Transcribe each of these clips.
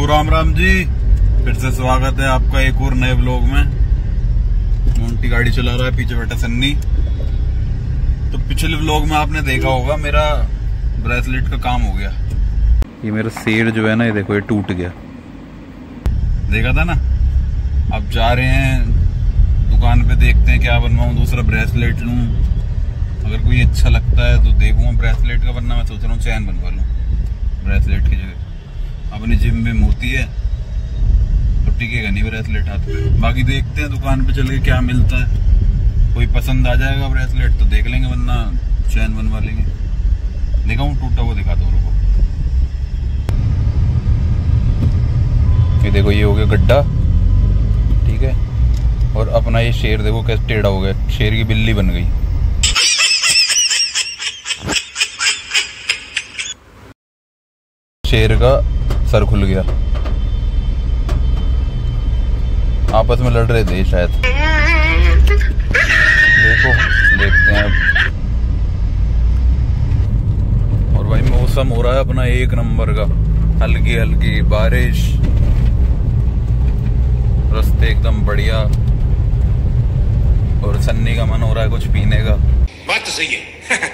राम राम जी, फिर से स्वागत है आपका एक और नए ब्लॉग में। मोंटी गाड़ी चला रहा है, पीछे बैठा सन्नी। तो पिछले ब्लॉग में आपने देखा होगा मेरा ब्रेसलेट का काम हो गया। ये मेरा शेर जो है ना, ये देखो ये टूट गया, देखा था ना। अब जा रहे हैं दुकान पे, देखते हैं क्या बनवाऊं, दूसरा ब्रेसलेट लूं। अगर कोई अच्छा लगता है तो देखूंगा ब्रेसलेट का, वरना मैं सोच रहा हूँ चैन बनवा लूं ब्रेसलेट की जगह। अपनी जिम विम होती है तो टिकेगा नहीं ब्रेसलेट हाथ में। बाकी देखते हैं दुकान पे चल के क्या मिलता है। कोई पसंद आ जाएगा ब्रेसलेट तो देख लेंगे, वरना चैन बनवा लेंगे। दिखाऊं टूटा हुआ, दिखाता हूँ रुको। ये देखो, ये हो गया गड्ढा, ठीक है। और अपना ये शेर देखो कैसे टेढ़ा हो गया, शेर की बिल्ली बन गई। शेर का सर खुल गया। आपस में लड़ रहे थे शायद। देखो देखते हैं अब। और भाई मौसम हो रहा है अपना एक नंबर का, हल्की हल्की बारिश, रास्ते एकदम बढ़िया। और सन्नी का मन हो रहा है कुछ पीने का। बात तो सही है।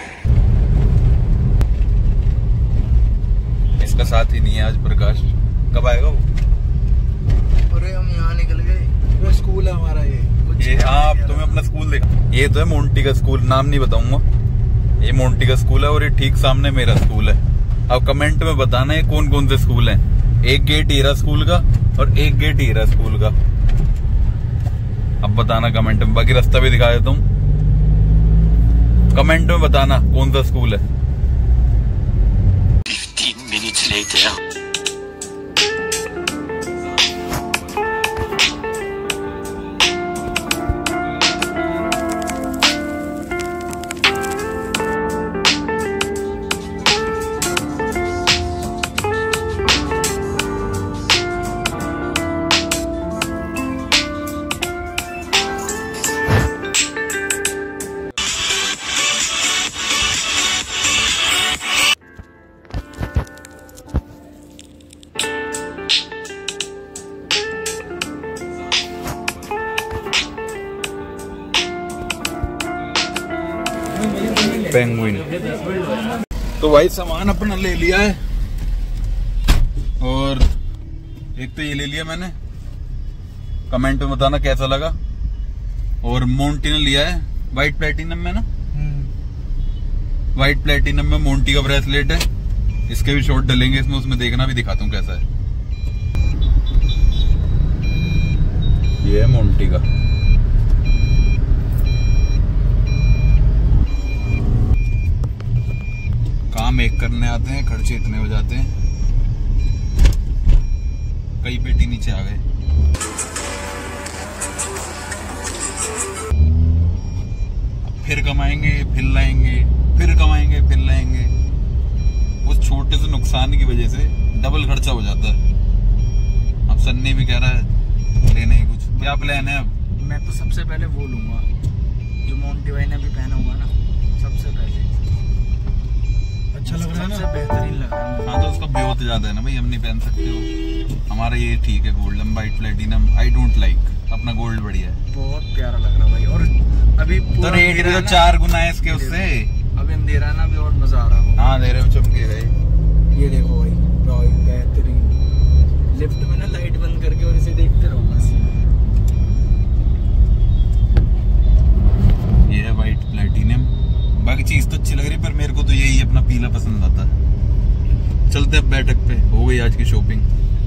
इसका साथ ही नहीं है आज प्रकाश। कब आएगा वो? अरे हम यहाँ निकल गए, वो स्कूल है हमारा। ये आप तुम्हें अपना स्कूल देखा? ये तो है मोंटी का स्कूल, नाम नहीं बताऊंगा। ये मोंटी का स्कूल है और ये ठीक सामने मेरा स्कूल है। अब कमेंट में बताना है कौन कौन से स्कूल हैं। एक गेट हीरा स्कूल का और एक गेट हीरा स्कूल का। अब बताना कमेंट में, बाकी रास्ता भी दिखा देता हूँ। कमेंट में बताना कौन सा स्कूल है। 15 minutes later. पेंगुइन। तो भाई सामान अपना ले लिया है, और एक तो ये ले लिया मैंने। कमेंट में बताना कैसा लगा। और मोंटी ने लिया है व्हाइट प्लेटिनम में ना, व्हाइट प्लेटिनम में मोंटी का ब्रेसलेट है। इसके भी शॉट डलेंगे इसमें, उसमें देखना भी दिखाता हूँ कैसा है। ये है मोंटी का। काम एक करने आते हैं, खर्चे इतने हो जाते हैं। कई पेटी नीचे आ गए। फिर कमाएंगे फिर लाएंगे, फिर कमाएंगे फिर लाएंगे। उस छोटे से नुकसान की वजह से डबल खर्चा हो जाता है। अब सन्नी भी कह रहा है लेने ही कुछ। क्या प्लान है अब? मैं तो सबसे पहले वो लूंगा जो मोंटी भाई ने भी पहना हुआ ना, सबसे पहले। अच्छा लग रहा है ना, सबसे बेहतरीन लग रहा है। हाँ तो उसका बहुत ज्यादा है ना भाई, हम नहीं पहन सकते हो। हमारा ये ठीक है, golden white platinum. I don't like, अपना गोल्ड बढ़िया है। बहुत प्यारा लग रहा है भाई। और अभी तो रेट भी तो 4 गुना है इसके उससे। अभी अंधेरा ना, अभी और मजा आ रहा है। हाँ अंधेरे में चमके गए। ये देखो भाई, बेहतरीन। लिफ्ट में ना लाइट बंद करके और इसे देखते रहो बस। ये है व्हाइट प्लेटिनम। बाकी चीज तो अच्छी लग रही है, पर मेरे को तो यही अपना पीला पसंद आता है। चलते अब बैठक पे, हो गई आज की शॉपिंग।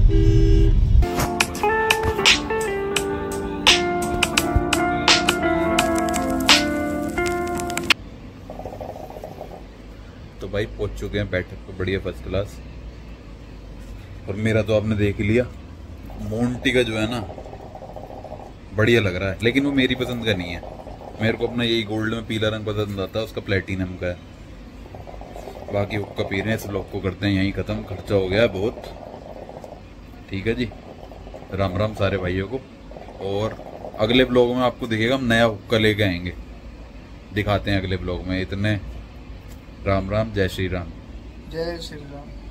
तो भाई पहुंच चुके हैं बैठक पे, बढ़िया फर्स्ट क्लास। और मेरा तो आपने देख ही लिया, मोंटी का जो है ना बढ़िया लग रहा है, लेकिन वो मेरी पसंद का नहीं है। मेरे को अपना यही गोल्ड में पीला रंग पसंद आता है, उसका प्लेटिनम का है। बाकी हुक्का पी रहे हैं, इस ब्लॉग को करते हैं यहीं खत्म। खर्चा हो गया है बहुत। ठीक है जी, राम राम सारे भाइयों को। और अगले ब्लॉग में आपको दिखेगा, हम नया हुक्का लेके आएंगे, दिखाते हैं अगले ब्लॉग में। इतने राम राम, जय श्री राम। जय श्री राम।